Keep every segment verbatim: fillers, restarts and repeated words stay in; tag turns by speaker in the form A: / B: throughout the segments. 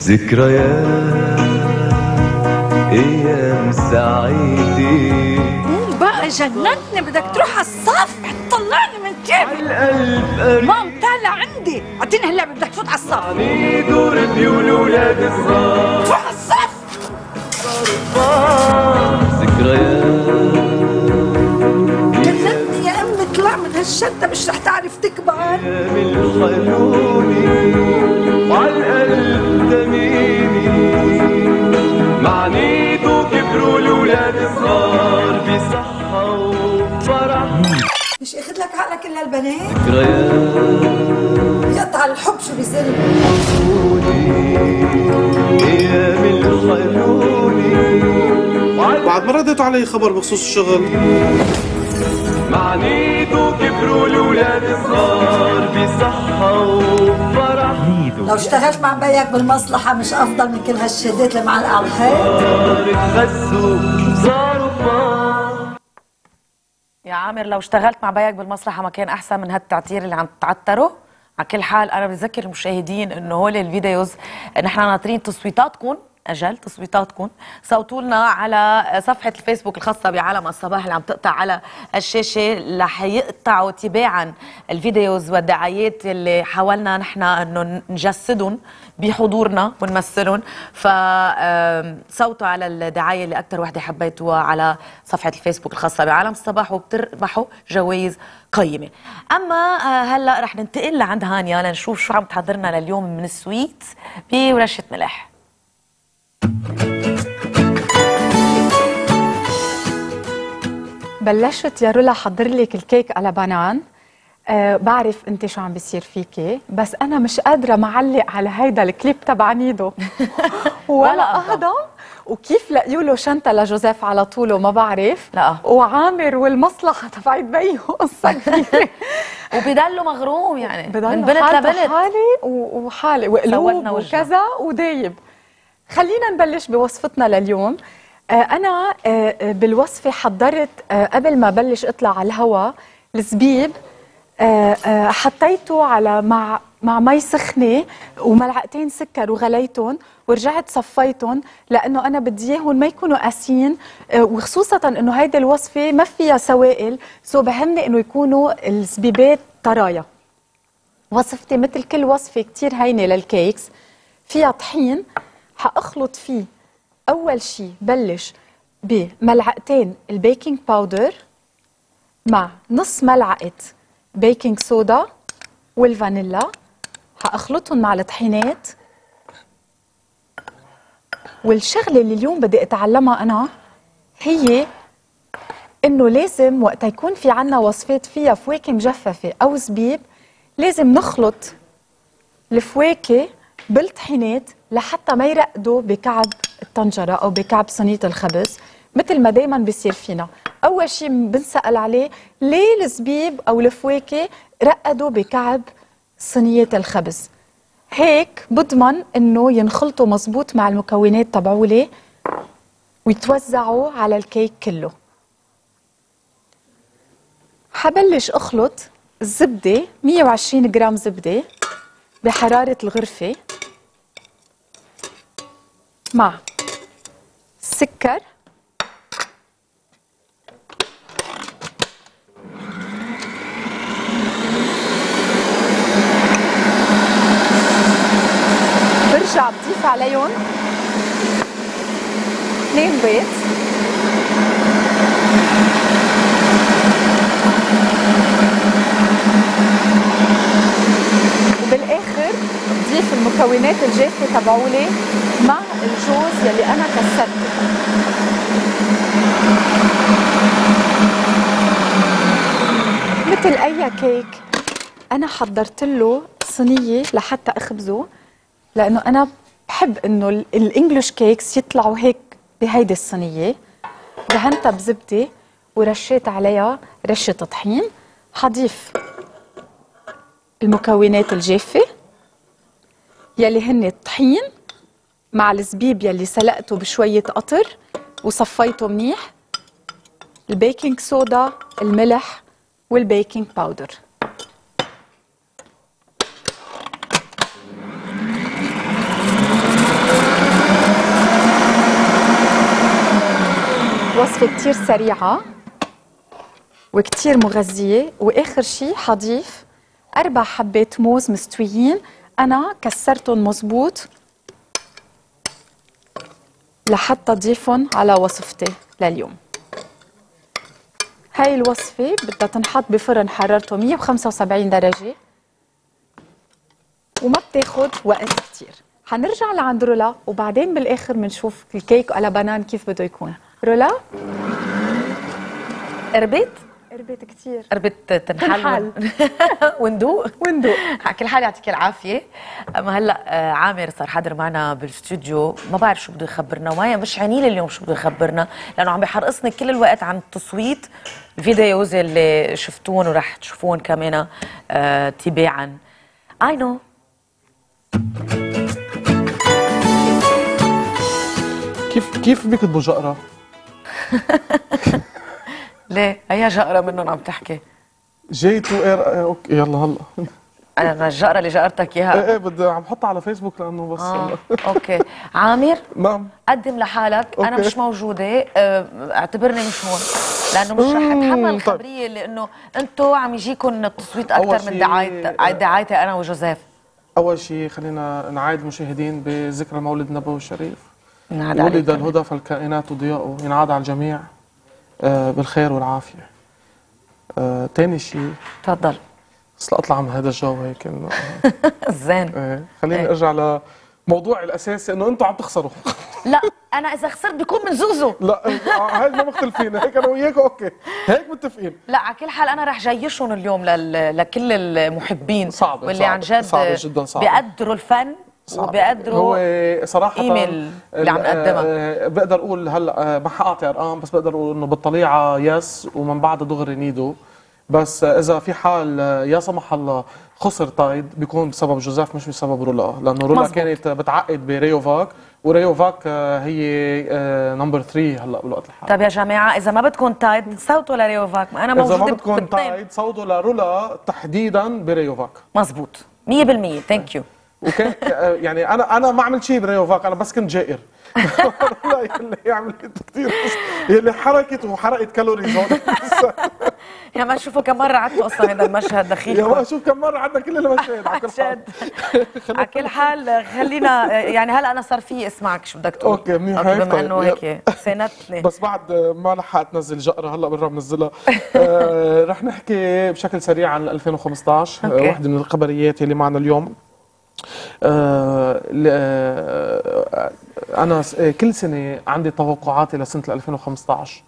A: ذكريات ايام سعيدة.
B: مو بقى جننتني، بدك تروح على الصف تطلعني من جيبي. مام تعال عندي، اعطيني هاللعبة، بدك تفوت على الصف.
A: عني دور الديول ولاد الصف.
B: تروح على الصف.
A: ذكريات
B: جننتني يا امي، اطلع من هالشدة مش رح تعرف تكبر.
A: من خلوني وعالقلب دميني، معنيته كبروا الولاد صغار بصحة وفرح.
B: مش اخذ لك عقلك الا البنات؟
A: ذكريات
B: يقطع الحب شو بيصير.
A: ايام الخلوني
C: بعد ما رديتوا علي خبر بخصوص الشغل،
A: معنيته كبروا الولاد صغار بصحة وفرح.
B: لو اشتغلت مع بيك بالمصلحة مش أفضل من كل هالشهادات اللي معلقة على الحيط؟
A: تغزوا صاروا كبار.
D: يا عامر لو اشتغلت مع بيك بالمسرح ما كان أحسن من هالتعتير اللي عم تعتره؟ على كل حال أنا بذكر المشاهدين إنه هول الفيديوز نحن ناطرين تصويتاتكم، أجل تصويتاتكم، صوتوا لنا على صفحة الفيسبوك الخاصة بعالم الصباح اللي عم تقطع على الشاشة، رح يقطعوا تباعا الفيديوز والدعايات اللي حاولنا نحن انه نجسدهم بحضورنا ونمثلهم، فصوتوا على الدعاية اللي أكثر وحدة حبيتوها على صفحة الفيسبوك الخاصة بعالم الصباح وبتربحوا جوائز قيمة. أما هلا رح ننتقل لعند هانيا لنشوف شو عم تحضرنا لليوم من السويت بورشة ملح.
E: بلشت يا رولا حضر لك الكيك على بنان. أه بعرف انت شو عم بيصير فيكي، بس انا مش قادره معلق على هيدا الكليب تبع نيدو ولا هذا، وكيف لقيوا له شنطه لجوزيف على طوله ما بعرف.
D: لا
E: وعامر والمصلحه تبعت بيه قصه كثيره
D: وبضله مغروم يعني
E: بضله
D: من بنت لبنت،
E: حالي وحالي وقلوب وكذا ودايب. خلينا نبلش بوصفتنا لليوم. أنا بالوصفة حضرت قبل ما بلش أطلع على الهواء الزبيب، حطيته على مع مع مي سخنة وملعقتين سكر وغليتهم ورجعت صفيتهم، لأنه أنا بدي إياهم ما يكونوا قاسيين، وخصوصا إنه هيدي الوصفة ما فيها سوائل، سو بهمني إنه يكونوا الزبيبات طرايا. وصفتي مثل كل وصفة كتير هينة للكيكس، فيها طحين. حأخلط فيه أول شي بلش بملعقتين البيكنج باودر مع نص ملعقة بيكنج صودا والفانيلا، حأخلطهم مع الطحينات. والشغلة اللي اليوم بدي أتعلمها أنا هي إنه لازم وقت يكون في عنا وصفات فيها فواكه مجففة أو زبيب، لازم نخلط الفواكه بالطحينات لحتى ما يرقدوا بكعب الطنجرة أو بكعب صينية الخبز مثل ما دايما بيصير فينا. أول شيء بنسأل عليه ليه الزبيب أو الفواكه رقدوا بكعب صينية الخبز، هيك بضمن إنه ينخلطوا مزبوط مع المكونات تبعولي ويتوزعوا على الكيك كله. حبلش أخلط الزبدة، مية وعشرين جرام زبدة بحرارة الغرفة مع السكر برجع بضيف عليهم اثنين بيض وبالاخر بضيف المكونات الجافة تبعولي مع الجوز يلي انا كسرته. مثل اي كيك انا حضرت له صينيه لحتى اخبزه، لانه انا بحب انه الانجليش كيكس يطلعوا هيك بهيدي الصينيه. دهنتها بزبده ورشيت عليها رشه طحين. حضيف المكونات الجافه يلي هن الطحين مع الزبيب يلي سلقته بشويه قطر وصفيته منيح، البيكنج صودا، الملح والبيكنج باودر. وصفة كتير سريعة وكتير مغذية. وآخر شي حضيف أربع حبات موز مستويين، أنا كسرتهم مزبوط لحتى أضيفهم على وصفتي لليوم. هاي الوصفة بدها تنحط بفرن حرارته مية وخمسة وسبعين درجة وما بتاخد وقت كتير. حنرجع لعند رولا وبعدين بالآخر بنشوف الكيك على بنان كيف بده يكون. رولا
D: قربت؟
E: قربت كتير.
D: قربت تنحل
E: تنحل.
D: وندوق
E: وندوق.
D: على كل حال يعطيك العافيه. اما هلا آه، عامر صار حاضر معنا بالاستوديو، ما بعرف شو بده يخبرنا، ومايا مش عيني لي اليوم شو بده يخبرنا، لانه عم بيحرقصني كل الوقت عن تصويت الفيديوز اللي شفتون ورح تشوفون كمان آه، تباعا. اي نو.
C: كيف كيف بيكتبوا جقرة؟
D: ليه؟ هي جقرة منهم عم تحكي.
C: جي تو اير. اوكي يلا هلا.
D: انا الجقرة اللي جقرتك اياها.
C: ايه ايه بدي عم حطها على فيسبوك لانه بس
D: آه.
C: هلا.
D: اوكي عامر،
C: نعم.
D: قدم لحالك. انا
C: أوكي.
D: مش موجوده، اه، اعتبرني مش هون، لانه مش رح اتحمل
C: طيب.
D: الخبريه اللي انه انتم عم يجيكم التصويت اكثر
C: أول
D: من
C: شي،
D: دعايتي
C: آه.
D: دعايتي انا وجوزيف.
C: اول شيء خلينا نعايد المشاهدين بذكرى مولد النبوي الشريف.
D: نعاد
C: ولد
D: عليك.
C: الهدى فالكائنات ضياؤه، ينعاد على الجميع آه، بالخير والعافيه. آه، تاني شيء
D: تفضل.
C: بس لاطلع من هذا الجو هيك انه
D: زين.
C: آه، خليني
D: إيه.
C: ارجع لموضوعي الاساسي انه انتم عم تخسروا.
D: لا انا اذا خسرت بيكون من زوزو.
C: لا آه، هاي ما مختلفين، هيك انا وياك اوكي، هيك متفقين.
D: لا على كل حال انا رح جيشهم اليوم لل... لكل المحبين
C: صعبة
D: واللي
C: صعبة
D: عن جد
C: صعبة جدا صعبة.
D: بيقدروا الفن
C: صعب.
D: وبيقدروا
C: هو صراحة
D: ايميل اللي عم نقدمها.
C: آه، بقدر اقول هلا آه، ما حاعطي ارقام، بس بقدر اقول انه بالطليعة يس ومن بعدها دغري نيدو. بس آه، اذا في حال آه، يا سمح الله خسر تايد بيكون بسبب جوزيف مش بسبب رولا، لانه رولا
D: مزبوط.
C: كانت بتعقد بريوفاك، وريوفاك آه، هي نمبر ثلاثة هلا بالوقت الحالي.
D: طيب يا جماعه اذا ما بدكم تايد صوتوا لريوفاك، انا
C: اذا
D: موجوده
C: ما بدكم
D: بالتايم.
C: تايد صوتوا لرولا تحديدا بريوفاك.
D: مزبوط مية بالمية. ثانك يو.
C: وكان يعني انا انا ما عملت شيء بريوفاك، انا بس كنت جائر. لا اللي عملت كثير، اللي حركت وحرقت كالوريز هون.
D: يا ما شوفوا كم مره عدتوا اصلا هذا المشهد دخيل.
C: يا ما شوف كم مره عندنا كل المشاهد على كل حال.
D: على كل حال خلينا يعني هلا انا صار في اسمعك شو بدك تقول.
C: اوكي منيح
D: أوكي
C: هيك.
D: بما انه
C: طيب.
D: هيك ساندتني.
C: بس بعد ما لحقت نزل جقرة، هلا برا بنزلها. آه رح نحكي بشكل سريع عن ألفين وخمسطعش. آه وحده من الخبريات اللي معنا اليوم. آه آه انا كل سنه عندي توقعاتي لسنه ألفين وخمسطعش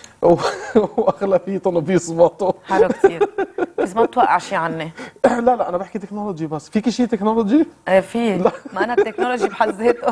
C: واغلبيتهم بيزبطوا.
D: حلو كثير. بس ما توقع شيء عني.
C: لا لا انا بحكي تكنولوجي، بس فيكي شيء تكنولوجي؟
D: آه في، ما انا التكنولوجي بحد ذاته.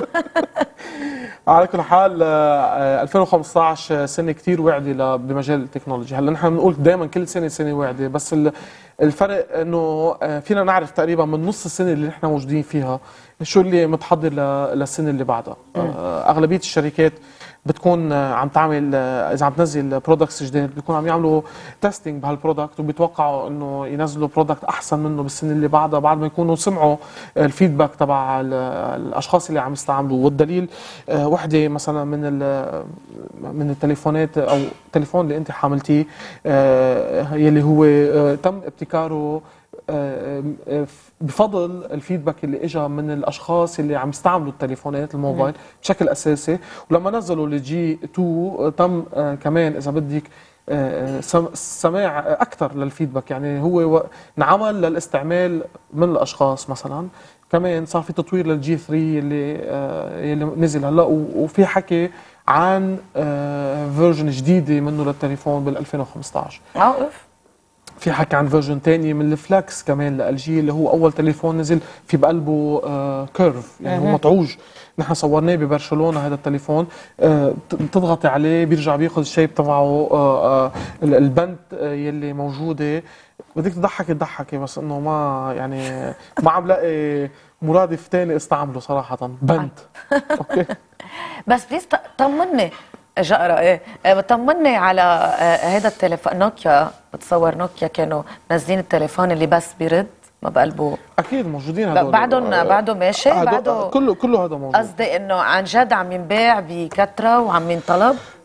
C: على كل حال آه ألفين وخمسطعش سنه كثير واعده ل- بمجال التكنولوجي. هلا نحن بنقول دائما كل سنه سنه واعده، بس ال- الفرق انه آه فينا نعرف تقريبا من نص السنه اللي نحن موجودين فيها شو اللي متحضر ل- للسنه اللي بعدها. آه اغلبيه الشركات بتكون آه، عم تعمل آه، اذا عم تنزل برودكتس جديد بيكونوا عم يعملوا تيستينج بهالبرودكت، وبيتوقعوا انه ينزلوا برودكت احسن منه بالسنه اللي بعدها بعد ما يكونوا سمعوا الفيدباك تبع ال- الاشخاص اللي عم يستعملوا. والدليل آه، وحده مثلا من ال- من التليفونات او التليفون اللي انت حاملتيه آه، يلي هو آه، تم ابتكاره آه، آه، بفضل الفيدباك اللي اجى من الاشخاص اللي عم يستعملوا التليفونات الموبايل بشكل اساسي. ولما نزلوا الجي اثنين تم آه، كمان اذا بدك آه، سم- سماع اكثر للفيدباك، يعني هو و- انعمل للاستعمال من الاشخاص. مثلا كمان صار في تطوير للجي ثلاثة اللي آه، اللي نزل هلا، و- وفي حكي عن فيرجن جديده منه للتليفون بال ألفين وخمسطعش.
D: اوقف.
C: في حكي عن فيرجن تاني من الفلاكس كمان لال جي اللي هو اول تليفون نزل في بقلبه آه كيرف، يعني هو مطعوج. نحن صورناه ببرشلونه هذا التليفون، آه تضغطي عليه بيرجع بياخذ الشيب تبعه، آه آه البند آه يلي موجوده بدك تضحكي تضحكي، بس انه ما يعني ما عم لاقي مرادف تاني استعمله صراحه. بند اوكي.
D: بس بليز ط- طمني جقرة ايه آه، طمني على آه، هذا التليفون نوكيا. بتصور نوكيا كانوا نازلين التليفون اللي بس بيرد ما بقلبه.
C: اكيد موجودين هدول.
D: بعدهم بعده ماشي
C: هدول-
D: بعده.
C: كله كله هذا موجود.
D: قصدي انه عن جد عم ينباع بكثره وعم ينطلب.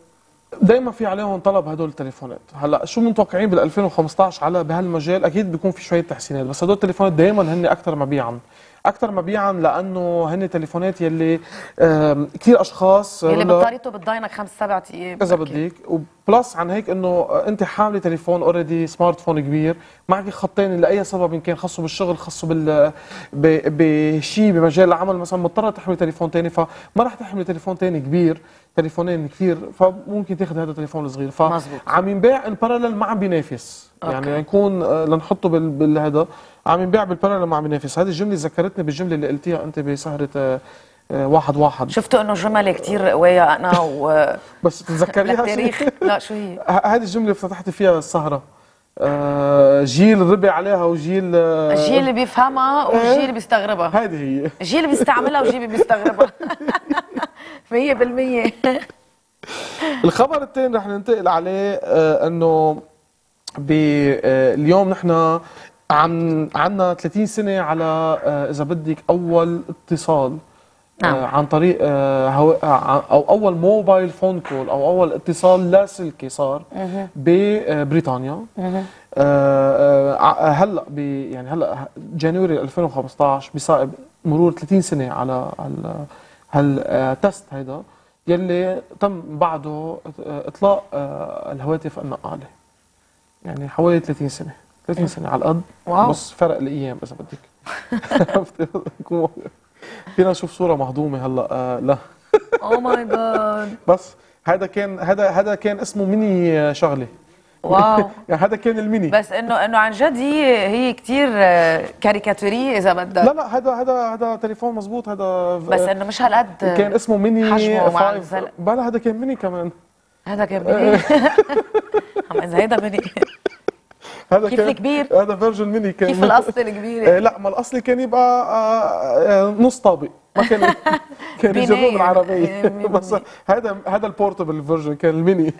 C: دائما في عليهم طلب هدول التليفونات. هلا شو متوقعين بال ألفين وخمسطعش على بهالمجال؟ اكيد بيكون في شويه تحسينات، بس هدول التليفونات دائما هن اكثر مبيعا، اكثر مبيعا لانه هن تليفونات يلي كثير اشخاص
D: يلي بطاريته بتضاينك خمس سبع ايام
C: اذا بدك. وبلس عن هيك انه انت حامله تليفون اوريدي سمارت فون كبير، معك خطين لاي سبب ان كان خاصه بالشغل، خاصه بال بشيء بمجال العمل مثلا، مضطره تحمل تليفون ثاني، فما راح تحمل تليفون ثاني كبير، تليفونين كثير، فممكن تاخذ هذا التليفون الصغير. فعم ينباع ان بارلل ما عم بينافس، يعني نكون لنحطه بالهذا عم ينباع بالبارلل ما عم ينافس. هذه الجمله ذكرتني بالجمله اللي قلتيها انت بسهره واحد واحد.
D: شفتوا انه جمل كثير قوية انا و
C: بس تتذكريها
D: التاريخ؟ لا شو هي؟
C: هذه الجمله فتحت فيها السهره. آه جيل ربي عليها وجيل آه
D: الجيل اللي بيفهمها والجيل اللي بيستغربها.
C: هذه هي.
D: الجيل اللي بيستعملها والجيل اللي بيستغربها. مية بالمية.
C: الخبر الثاني رح ننتقل عليه آه انه باليوم نحن عم عندنا ثلاثين سنة على آه اذا بدك اول اتصال
D: نعم.
C: آه عن طريق آه هو آه او اول موبايل فون كول او اول اتصال لاسلكي صار ببريطانيا. آه آه هلا يعني هلا جانوري ألفين وخمسطعش بصائب مرور ثلاثين سنة على هالتست هيدا يلي تم بعده اطلاق آه الهواتف النقالة. يعني حوالي ثلاثين سنة، ثلاثين سنة على القد.
D: واو.
C: بس فرق الايام اذا بدك. فينا نشوف صورة مهضومة هلا آه لا.
D: اوه ماي جاد.
C: بس هذا كان هذا هذا كان اسمه ميني شغلة.
D: واو.
C: يعني هذا كان الميني.
D: بس انه انه عن جد هي هي كثير كاريكاتورية اذا بدك.
C: لا لا هذا هذا هذا تليفون مزبوط هذا.
D: بس انه مش هالقد
C: كان اسمه ميني
D: حجمه مع
C: خمسة.
D: الزلق.
C: بلا هذا كان ميني كمان.
D: هذا كان ميني. عم اذا هيدا ميني.
C: هذا
D: كيف
C: كان
D: الكبير؟
C: هذا فيرجن ميني كان.
D: كيف الاصل الكبير؟
C: لا ما الاصلي كان يبقى آه نص طابق، ما كان كان يجيبوه بالعربية. بس هذا هذا البورتبل فيرجن كان الميني.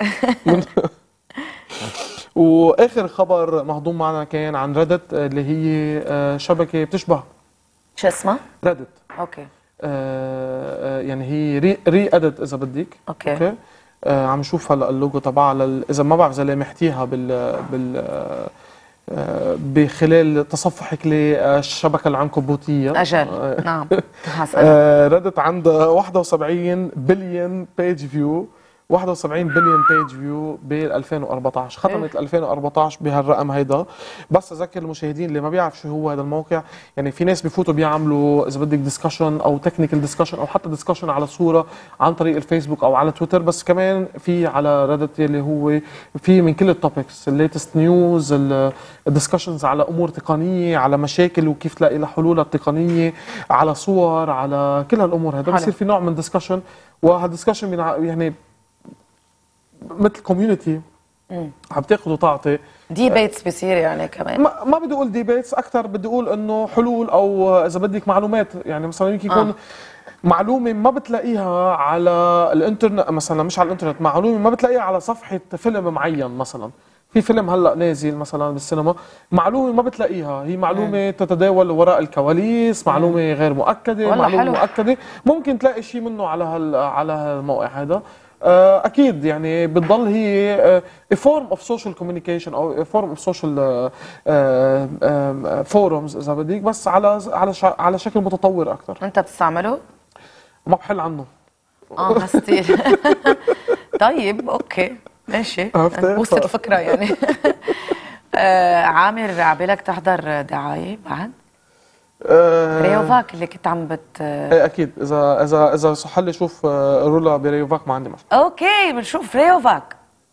C: واخر خبر مهضوم معنا كان عن ريدت اللي هي شبكه بتشبه
D: شو اسمها؟
C: ريدت.
D: اوكي.
C: آه يعني هي ري ري ادت اذا بدك.
D: اوكي,
C: أوكي. آه عم نشوف هلا اللوجو تبعها لل... اذا ما بعرف اذا لامحتيها بال بال آه بخلال تصفحك للشبكه العنكبوتيه.
D: اجل. آه نعم.
C: آه ريدت عندها واحد وسبعين بليون بيج فيو، واحد وسبعين بليون بيج فيو بال ألفين وأربعطعش، ختمت ألفين وأربعطعش بهالرقم هيدا. بس اذكر المشاهدين اللي ما بيعرف شو هو هذا الموقع، يعني في ناس بفوتوا بيعملوا اذا بدك ديسكشن او تكنيكال ديسكشن او حتى ديسكشن على صوره عن طريق الفيسبوك او على تويتر، بس كمان في على ريدت اللي هو في من كل التوبكس، الليتست نيوز، الديسكشنز على امور تقنيه، على مشاكل وكيف تلاقي لها حلول التقنيه، على صور، على كل هالامور. هذا بصير في نوع من ديسكشن، وهالديسكشن يعني مثل كوميونتي عم تاخذ وتعطي.
D: ديبيتس بصير يعني كمان.
C: ما, ما بدي اقول ديبيتس، اكثر بدي اقول انه حلول او اذا بدك معلومات. يعني مثلا يمكن يكون آه. معلومه ما بتلاقيها على الانترنت، مثلا مش على الانترنت، معلومه ما بتلاقيها على صفحه فيلم معين. مثلا في فيلم هلا نازل مثلا بالسينما، معلومه ما بتلاقيها، هي معلومه مم. تتداول وراء الكواليس، معلومه مم. غير مؤكده، معلومه حلو. مؤكده، ممكن تلاقي شيء منه على هال على هالموقع هذا. اكيد يعني بتضل هي فورم اوف سوشيال كوميونيكيشن او فورم اوف سوشيال فورمز اذا بدك، بس على على على شكل متطور اكثر.
D: انت بتستعمله؟
C: ما بحل عنه.
D: اه حسيت. طيب اوكي ماشي، وصلت الفكره يعني. آه عامر، عبالك تحضر دعايه بعد؟ أه ريوفاك اللي كنت عم بت
C: ايه اكيد، اذا اذا اذا صح لي شوف رولا بريوفاك ما عندي مشكله.
D: اوكي بنشوف ريوفاك.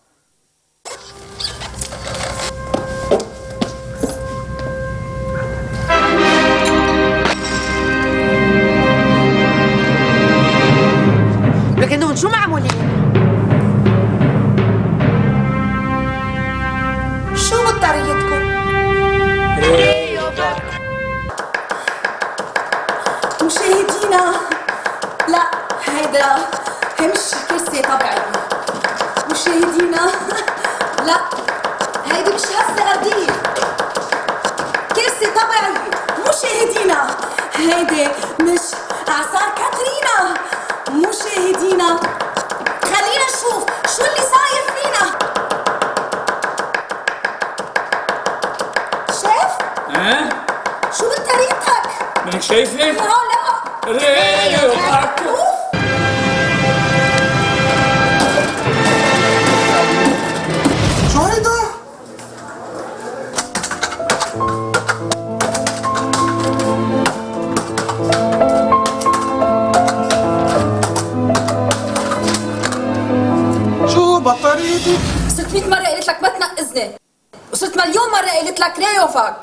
B: لكنهم شو معمولين؟ شو بطاريتكم؟ ريوفاك. مشاهدينا، لا هيدا هي مش كرسي طبيعي. مشاهدينا، لا هيدي مش هزة أرضية، كرسي طبيعي. مشاهدينا، هيدي مش إعصار كاترينا. مشاهدينا، خلينا نشوف شو اللي صاير
F: ها؟
G: شو بطريقتك؟
F: منك شايفة؟
G: لا لا
F: ريحك
G: شو هيدا؟
H: شو بطاريتي؟
G: ستمية مرة قلت لك ما تنقذني وست مليون مرة قلت لك ريوفك.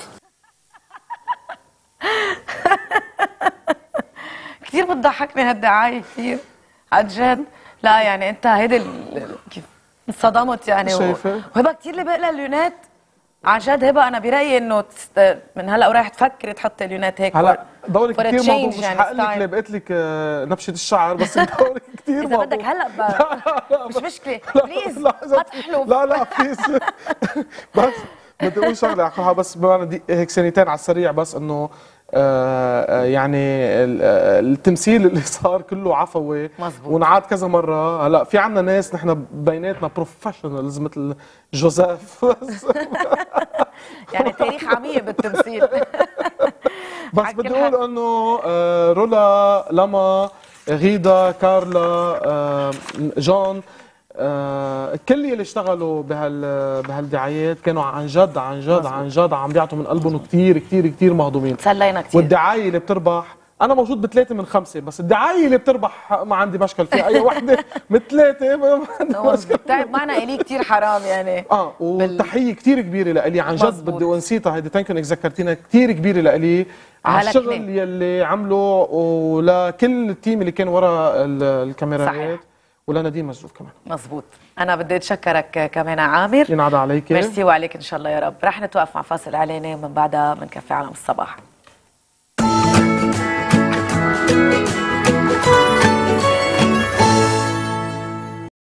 D: كثير بتضحكني هالدعاية كثير عن جد. لا يعني انت هيدي ال- كيف انصدمت يعني و-
C: شايفة؟
D: وهبه كثير اللي بقلها اليونات عن جد. هبه انا برايي انه تست... من هلا ورايح تفكري تحطي اليونات هيك
C: هلا دورك
D: for a
C: كثير
D: change
C: موضوع، مش
D: يعني
C: حقول لك
D: style.
C: اللي بقيت لك آه، نبشه الشعر، بس دورك كثير
D: اذا
C: موضوع.
D: بدك هلا ب... مش مشكله بليز
C: لا
D: ما تحلف.
C: لا لا بليز. بس بدي اقول شغله على بس بما دي هيك ثانيتين على السريع، بس انه آه آه يعني ال- آه، التمثيل اللي صار كله عفوي
D: مزبوط.
C: ونعاد كذا مره. هلا في عنا ناس نحن بيناتنا بروفيشنالز مثل جوزيف بس
D: يعني تاريخ عميق بالتمثيل.
C: بس
D: على
C: بدي
D: كل حال.
C: اقول انه آه، رولا، لما، غيدا، كارلا، آه، جون، آه، كل اللي اشتغلوا بهال بهالدعايات كانوا عن جد عن جد
D: مزبوط.
C: عن جد عم بيعطوا من قلبهم، كثير كثير كثير مهضومين.
D: تسلينا كثير.
C: والدعايه اللي بتربح، انا موجود بثلاثه من خمسه، بس الدعايه اللي بتربح ما عندي مشكل فيها، اي وحده من ثلاثه ما عندي مشكل.
D: تعب معنا الي كثير حرام يعني.
C: اه وتحيه كثير كبيره لإلي عن جد.
D: مزبوط.
C: بدي ونسيتها هيدي، ثانك انك ذكرتينا، كثير كبيره لإلي على
D: هلا
C: الشغل
D: كمان.
C: يلي عمله، ولكل التيم اللي كان ورا ال- الكاميرات،
D: صحيح.
C: ولنديم مجروف كمان.
D: مزبوط. انا بدي اتشكرك كمان عامر.
C: ينعاد عليك.
D: ميرسي وعليك ان شاء الله يا رب. رح نتوقف مع فاصل اعلاني ومن بعدها بنكفي عالم الصباح.